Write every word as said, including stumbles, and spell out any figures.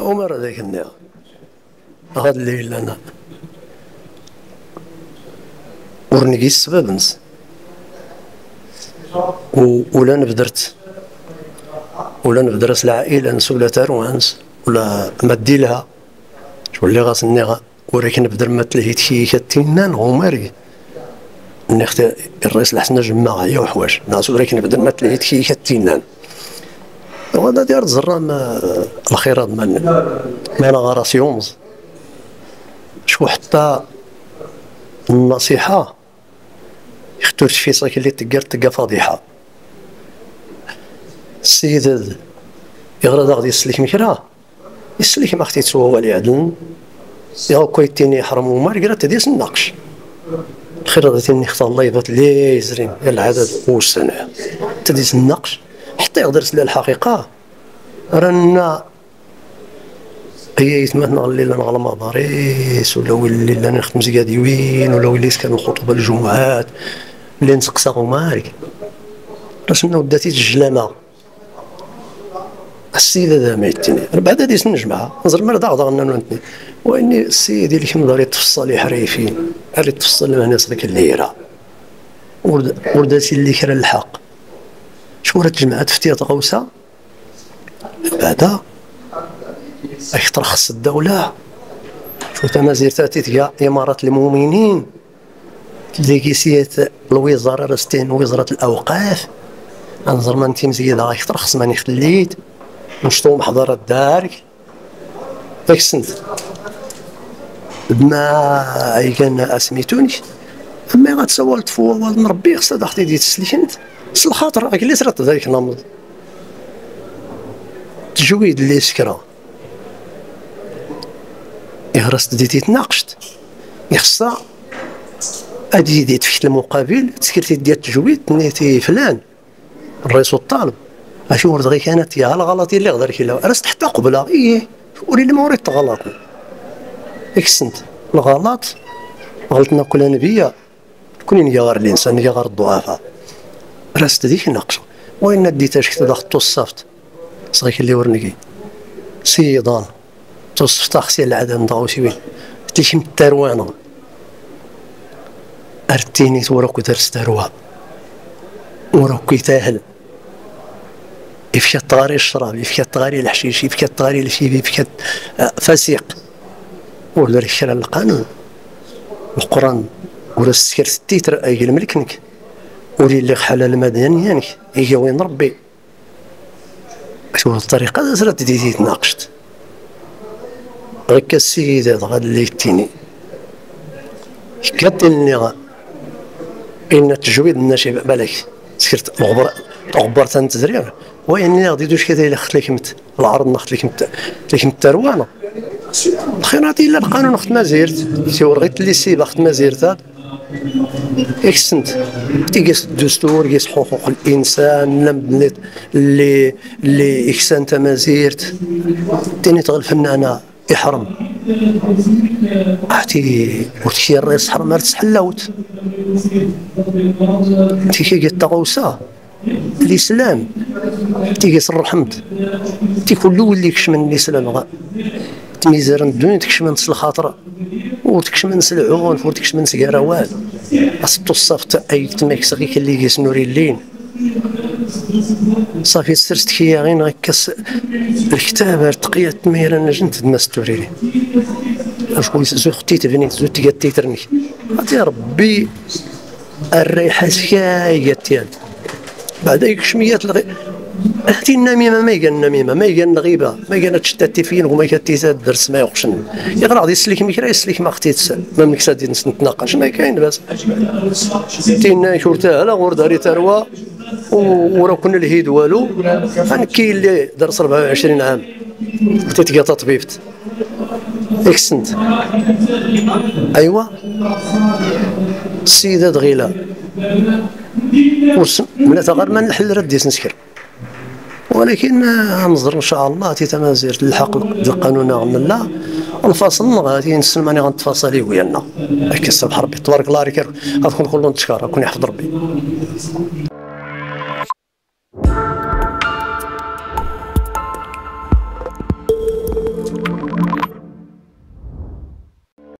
عمر هذاك النهار غاد الليل انا ورنقي السبب نس ولا نبدرت ولا نبدرس العائله نس ولا تاروانس ولا مدي لها تولي غاسني غا ولكن نبدر ما تلهيت شي كتينان غماري نختار الرئيس الحسن جماعه يا وحواش ناس ولكن نبدر ما تلهيت شي كتينان وهذا ديال الزرام الخيرات من ما انا غراسي يومز شو حتى النصيحه يختار في صاك اللي تقال تلقى فضيحه السيد هذا يغرد غادي يسلك مكراه يسلك ما اختي تسوى ولي عدل يا كويتيني يحرم وما قالت هذه النقش خير غادي نختار الله يبات لي زرين العدد والسنه تديس النقش حتى يقدر يسال الحقيقه رانا هي يتمنى نغلي لنا نغلى مدارس ولا ولي لنا نخدم زكاديوين ولا وليت كانوا خطبه الجمعات اللي نسقساو مالك راسنا وداتي الجلامه السيد هذا ما يتني بعد هذه سن جماعه نزر مرضى غدا نتني واني السيد اللي كيما داري تفصل يحريفين اللي تفصل مع ناس ذيك الليره ورداتي اللي كرا الحق شورت جماعه فتيات غوسه بعدا اش ترخص الدوله شوف انا زيرتاتي تلقى امارات المؤمنين اللي كيسيات الوزاره راستين وزاره الاوقاف انظر ما انت مزيده غاك ترخص ماني خليت نشطو محضرات دارك داك السنت ما اي كان اسميتوني اما غتسوى تفوا والد مربي خصها داختي دي تسلك انت بس الخاطر راك اللي صرات ذلك النمط تجويد اللي سكرا يهرس ديتي تناقشت يخصها ادي ديت في المقابل تسكرتي ديال التجويد نيتي فلان الرئيس والطالب اشي ورد غير كانت يا الغلط اللي غدر كي لا رست حتى قبله ايه ولي اللي ما وريت غلط اكسنت الغلط غلطنا كل نبيه كل يا غير الانسان يا غير الضعفاء رست ديك النقشه وين ديتاش كي ضغطوا الصفت صغير اللي ورنقي سيدان توصفت اختي العدم ضاوشي وين قلت لك من التروانه ارتيني توراكو درس تروى وراكو يتاهل يفكى الطغاري الشراب يفكى الطغاري الحشيش يفكى الطغاري الشيبي يفكى فسيق ولا الشرع القانون القران ولا السكر التيتر اي الملكنك ولي اللي حلال المدني يعني هي وين ربي شو الطريقه هذا زرت ديتي تناقشت غيك السيد هذا غاد اللي يتيني قالت لي ان التجويد الناشئ بالك سكرت الغبر غبر تنتزرير وين غادي دوش كذا الا خت لك العرض ناخذ لك لك التروانه الخيرات الا القانون اخت ما زيرت تيورغيت لي سي اخت ما زيرت اكسنت تيقيس الدستور يقيس حقوق الانسان لم اللي اللي اكسنت ما زيرت تاني تغل فنانه يحرم احتي وتشي الرئيس حرم ما تسحلوت تيكي قلت تغوسا الاسلام تيقيس الرحمت تيكون الاول اللي يكشف من الاسلام تميزر الدنيا تكشف من الخاطر وتكشف من العنف وتكشف من سكراوات اصطو الصفت اي تماكس غير اللي يقيس نوري اللين صافي سرت كي غير هكا الكتاب تقيه تمير انا جنت تمستوري اشكون زو اختي تبني زو تيغاتي ترني عطي ربي الريحه سكاي قالت بعد يكشميات الغي هاتي النميمه ما يقال النميمه ما يقال الغيبه ما يقال تشتاتي فين وما كتيسا الدرس ما يوقشن يقرا غادي يسلك مكرا يسلك ما اختي تسال ما منك سادي نتناقش ما كاين باس تينا شورتها لا غور داري تروى وراه كنا الهيد والو انا كاين اللي درس أربعة وعشرين عام تيتقى تطبيبت اكسنت ايوا السيده دغيله من غير ما نحل ردي نسكر ولكن نظر ان شاء الله تيتمازير الحق القانون غن الله الفصل غادي نسلماني غنتفاصلي ويانا هكا السبح ربي تبارك الله عليك غتكون كلهم تشكر كون يحفظ ربي.